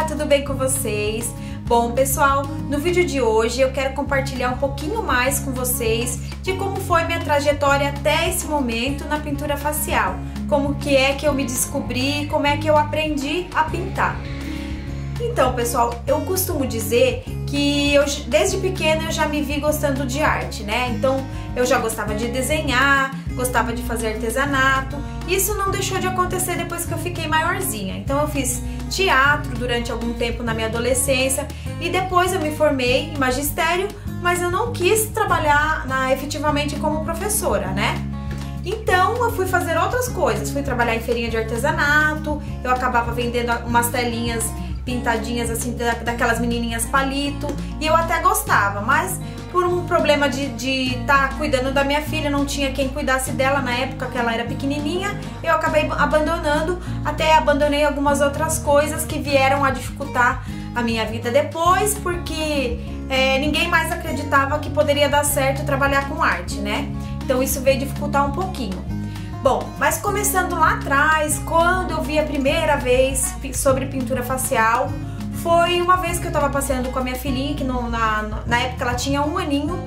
tudo bem com vocês? Bom, pessoal, no vídeo de hoje eu quero compartilhar um pouquinho mais com vocês de como foi minha trajetória até esse momento na pintura facial. Como que é que eu me descobri, como é que eu aprendi a pintar. Então, pessoal, eu costumo dizer que desde pequena eu já me vi gostando de arte, né? Então, eu já gostava de desenhar, gostava de fazer artesanato. Isso não deixou de acontecer depois que eu fiquei maiorzinha. Então, eu fiz teatro durante algum tempo na minha adolescência e depois eu me formei em magistério, mas eu não quis trabalhar efetivamente como professora, né? Então eu fui fazer outras coisas, fui trabalhar em feirinha de artesanato, eu acabava vendendo umas telinhas pintadinhas assim, daquelas menininhas palito, e eu até gostava, mas por um problema de estar cuidando da minha filha, não tinha quem cuidasse dela na época que ela era pequenininha, eu acabei abandonando, até abandonei algumas outras coisas que vieram a dificultar a minha vida depois, porque ninguém mais acreditava que poderia dar certo trabalhar com arte, né? Então isso veio dificultar um pouquinho. Bom, mas começando lá atrás, quando eu vi a primeira vez sobre pintura facial, foi uma vez que eu tava passeando com a minha filhinha, que na época ela tinha 1 aninho,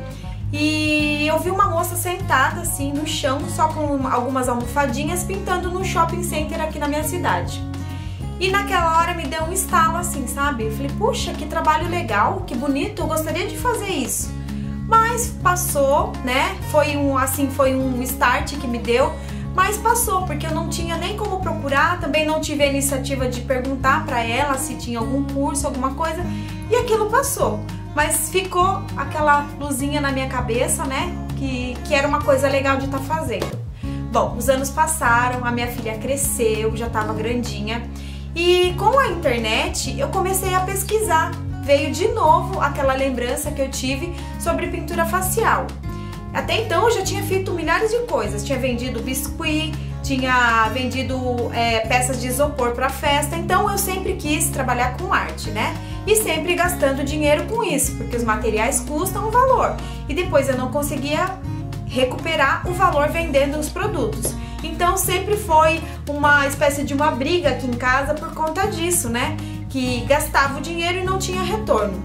e eu vi uma moça sentada assim no chão, só com algumas almofadinhas, pintando no shopping center aqui na minha cidade. E naquela hora me deu um estalo assim, sabe? Eu falei, puxa, que trabalho legal, que bonito, eu gostaria de fazer isso. Mas passou, né? Foi um start que me deu, mas passou, porque eu não tinha nem como procurar, também não tive a iniciativa de perguntar pra ela se tinha algum curso, alguma coisa, e aquilo passou. Mas ficou aquela luzinha na minha cabeça, né, que era uma coisa legal de estar fazendo. Bom, os anos passaram, a minha filha cresceu, já estava grandinha, e com a internet eu comecei a pesquisar. Veio de novo aquela lembrança que eu tive sobre pintura facial. Até então eu já tinha feito milhares de coisas, tinha vendido biscuit, tinha vendido peças de isopor para festa, então eu sempre quis trabalhar com arte, né? E sempre gastando dinheiro com isso, porque os materiais custam um valor e depois eu não conseguia recuperar o valor vendendo os produtos. Então sempre foi uma espécie de uma briga aqui em casa por conta disso, né? Que gastava o dinheiro e não tinha retorno.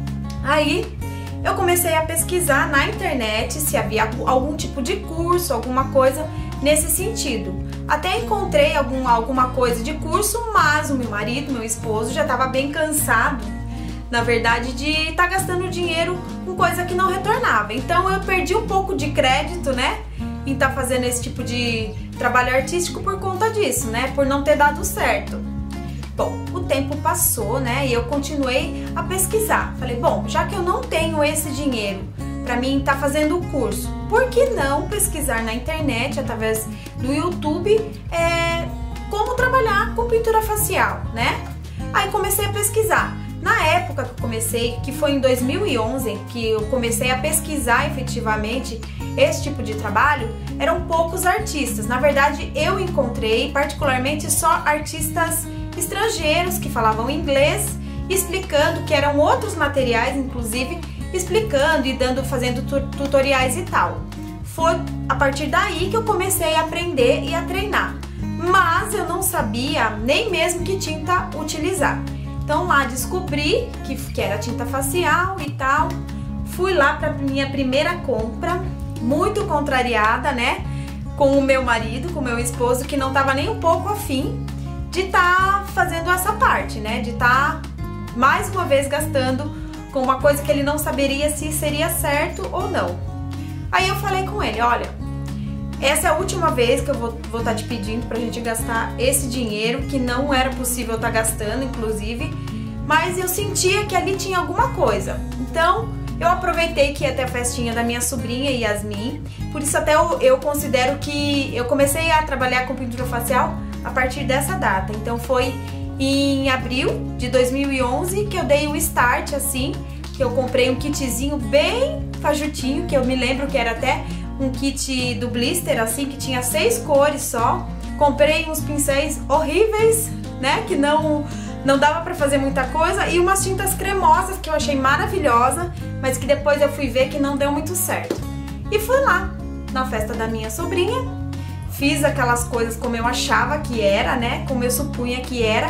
Aí eu comecei a pesquisar na internet se havia algum tipo de curso, alguma coisa nesse sentido. Até encontrei alguma coisa de curso, mas o meu marido, meu esposo, já estava bem cansado, na verdade, de estar gastando dinheiro com coisa que não retornava. Então eu perdi um pouco de crédito, né, em estar fazendo esse tipo de trabalho artístico por conta disso, né, por não ter dado certo. Bom, o tempo passou, né, e eu continuei a pesquisar. Falei, bom, já que eu não tenho esse dinheiro para mim estar fazendo o curso, por que não pesquisar na internet, através do YouTube, como trabalhar com pintura facial, né? Aí comecei a pesquisar. Na época que eu comecei, que foi em 2011, que eu comecei a pesquisar efetivamente esse tipo de trabalho, eram poucos artistas. Na verdade, eu encontrei particularmente só artistas estrangeiros que falavam inglês, explicando que eram outros materiais, inclusive explicando e fazendo tutoriais e tal. Foi a partir daí que eu comecei a aprender e a treinar, mas eu não sabia nem mesmo que tinta utilizar. Então lá descobri que era tinta facial e tal. Fui lá para minha primeira compra, muito contrariada, né, com o meu marido, com o meu esposo, que não estava nem um pouco afim de estar fazendo essa parte, né? De estar mais uma vez gastando com uma coisa que ele não saberia se seria certo ou não. Aí eu falei com ele, olha, essa é a última vez que eu vou estar te pedindo pra gente gastar esse dinheiro, que não era possível estar gastando, inclusive, mas eu sentia que ali tinha alguma coisa. Então eu aproveitei que ia até a festinha da minha sobrinha Yasmin, por isso até eu considero que eu comecei a trabalhar com pintura facial a partir dessa data. Então foi em abril de 2011 que eu dei o start, assim, que eu comprei um kitzinho bem fajutinho, que eu me lembro que era até um kit do blister, assim, que tinha 6 cores só. Comprei uns pincéis horríveis, né, que não dava pra fazer muita coisa, e umas tintas cremosas que eu achei maravilhosa, mas que depois eu fui ver que não deu muito certo. E fui lá na festa da minha sobrinha, fiz aquelas coisas como eu achava que era, né, como eu supunha que era,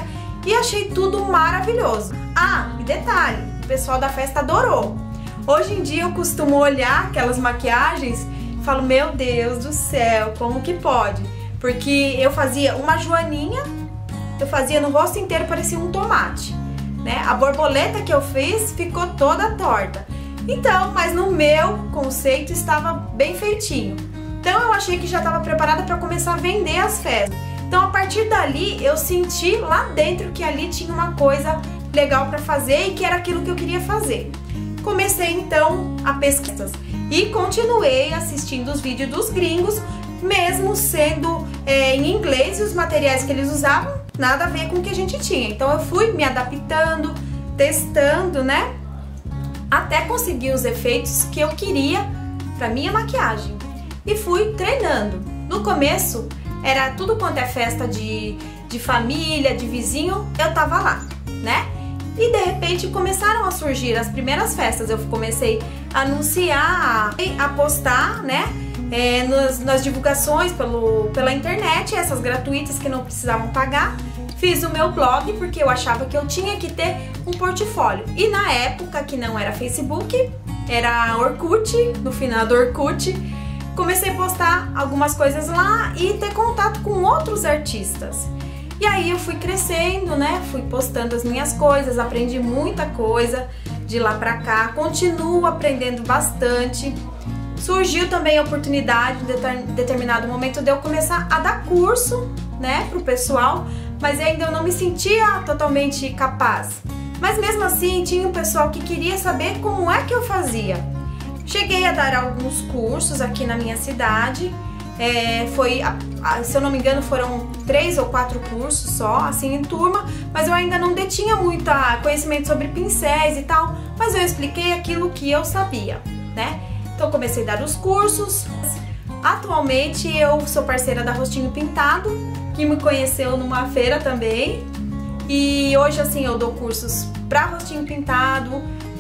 e achei tudo maravilhoso. Ah, e detalhe, o pessoal da festa adorou. Hoje em dia eu costumo olhar aquelas maquiagens e falo, meu Deus do céu, como que pode? Porque eu fazia uma joaninha, eu fazia no rosto inteiro, parecia um tomate, né? A borboleta que eu fiz ficou toda torta. Então, mas no meu conceito estava bem feitinho. Então eu achei que já estava preparada para começar a vender as festas. Então a partir dali eu senti lá dentro que ali tinha uma coisa legal para fazer e que era aquilo que eu queria fazer. Comecei então a pesquisar e continuei assistindo os vídeos dos gringos, mesmo sendo em inglês, e os materiais que eles usavam nada a ver com o que a gente tinha. Então eu fui me adaptando, testando, né, até conseguir os efeitos que eu queria para minha maquiagem e fui treinando. No começo era tudo quanto é festa de família, de vizinho, eu tava lá, né? E de repente começaram a surgir as primeiras festas. Eu comecei a anunciar, a postar, né, nas divulgações pela internet, essas gratuitas que não precisavam pagar. Fiz o meu blog porque eu achava que eu tinha que ter um portfólio. E na época que não era Facebook, era Orkut, no final do Orkut, comecei a postar algumas coisas lá e ter contato com outros artistas. E aí eu fui crescendo, né? Fui postando as minhas coisas, aprendi muita coisa de lá pra cá, continuo aprendendo bastante. Surgiu também a oportunidade, em determinado momento, de eu começar a dar curso, né, pro pessoal, mas ainda eu não me sentia totalmente capaz. Mas mesmo assim, tinha um pessoal que queria saber como é que eu fazia. Cheguei a dar alguns cursos aqui na minha cidade, se eu não me engano foram 3 ou 4 cursos só, assim em turma, mas eu ainda não detinha muito conhecimento sobre pincéis e tal, mas eu expliquei aquilo que eu sabia, né? Então comecei a dar os cursos. Atualmente eu sou parceira da Rostinho Pintado, que me conheceu numa feira também, e hoje assim eu dou cursos para Rostinho Pintado,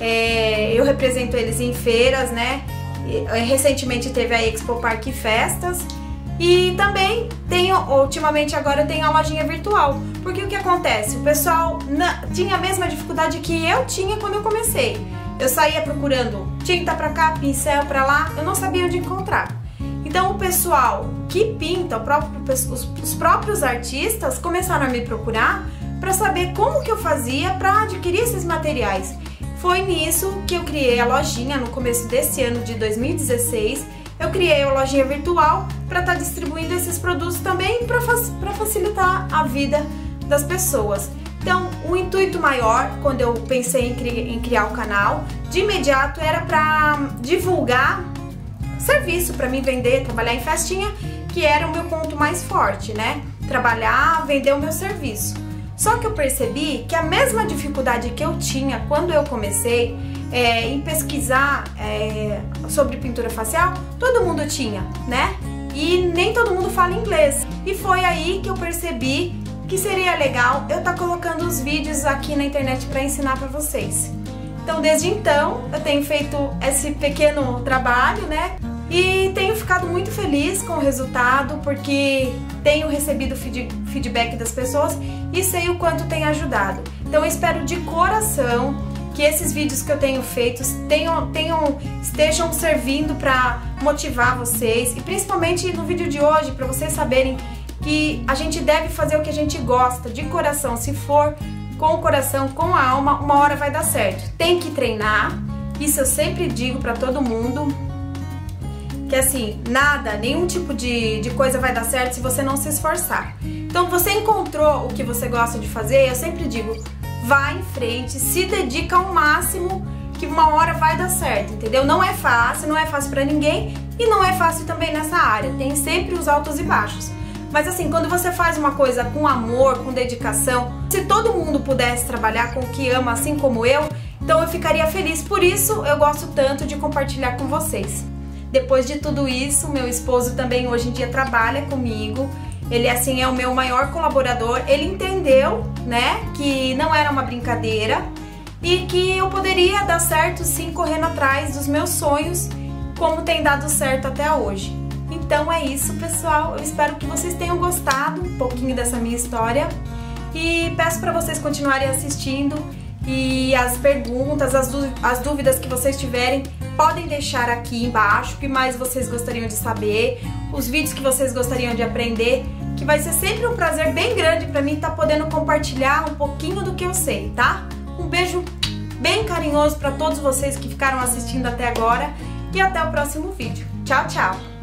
eu represento eles em feiras, né? Recentemente teve a Expo Parque Festas e também ultimamente agora tem a lojinha virtual, porque o que acontece? O pessoal tinha a mesma dificuldade que eu tinha quando eu comecei. Eu saía procurando tinta pra cá, pincel pra lá, eu não sabia onde encontrar. Então o pessoal que pinta, os próprios artistas começaram a me procurar para saber como que eu fazia para adquirir esses materiais. Foi nisso que eu criei a lojinha no começo desse ano de 2016. Eu criei a lojinha virtual para estar distribuindo esses produtos também para facilitar a vida das pessoas. Então, o intuito maior, quando eu pensei em criar o canal, de imediato era para divulgar serviço, para mim vender, trabalhar em festinha, que era o meu ponto mais forte, né? Trabalhar, vender o meu serviço. Só que eu percebi que a mesma dificuldade que eu tinha quando eu comecei em pesquisar sobre pintura facial, todo mundo tinha, né? E nem todo mundo fala inglês. E foi aí que eu percebi que seria legal eu estar colocando os vídeos aqui na internet para ensinar para vocês. Então, desde então, eu tenho feito esse pequeno trabalho, né? E tenho ficado muito feliz com o resultado, porque tenho recebido feedback das pessoas e sei o quanto tem ajudado. Então eu espero de coração que esses vídeos que eu tenho feito estejam servindo para motivar vocês, e principalmente no vídeo de hoje, para vocês saberem que a gente deve fazer o que a gente gosta, de coração. Se for com o coração, com a alma, uma hora vai dar certo. Tem que treinar, isso eu sempre digo para todo mundo, que assim, nenhum tipo de coisa vai dar certo se você não se esforçar. Então, você encontrou o que você gosta de fazer, eu sempre digo, vá em frente, se dedica ao máximo, que uma hora vai dar certo, entendeu? Não é fácil pra ninguém, e não é fácil também nessa área, tem sempre os altos e baixos. Mas assim, quando você faz uma coisa com amor, com dedicação, se todo mundo pudesse trabalhar com o que ama, assim como eu, então eu ficaria feliz. Por isso eu gosto tanto de compartilhar com vocês. Depois de tudo isso, meu esposo também hoje em dia trabalha comigo. Ele assim é o meu maior colaborador. Ele entendeu, né, que não era uma brincadeira e que eu poderia dar certo sim, correndo atrás dos meus sonhos, como tem dado certo até hoje. Então é isso, pessoal. Eu espero que vocês tenham gostado um pouquinho dessa minha história E peço para vocês continuarem assistindo e as perguntas, as dúvidas que vocês tiverem, podem deixar aqui embaixo, o que mais vocês gostariam de saber, os vídeos que vocês gostariam de aprender, que vai ser sempre um prazer bem grande para mim estar podendo compartilhar um pouquinho do que eu sei, tá? Um beijo bem carinhoso para todos vocês que ficaram assistindo até agora e até o próximo vídeo. Tchau, tchau!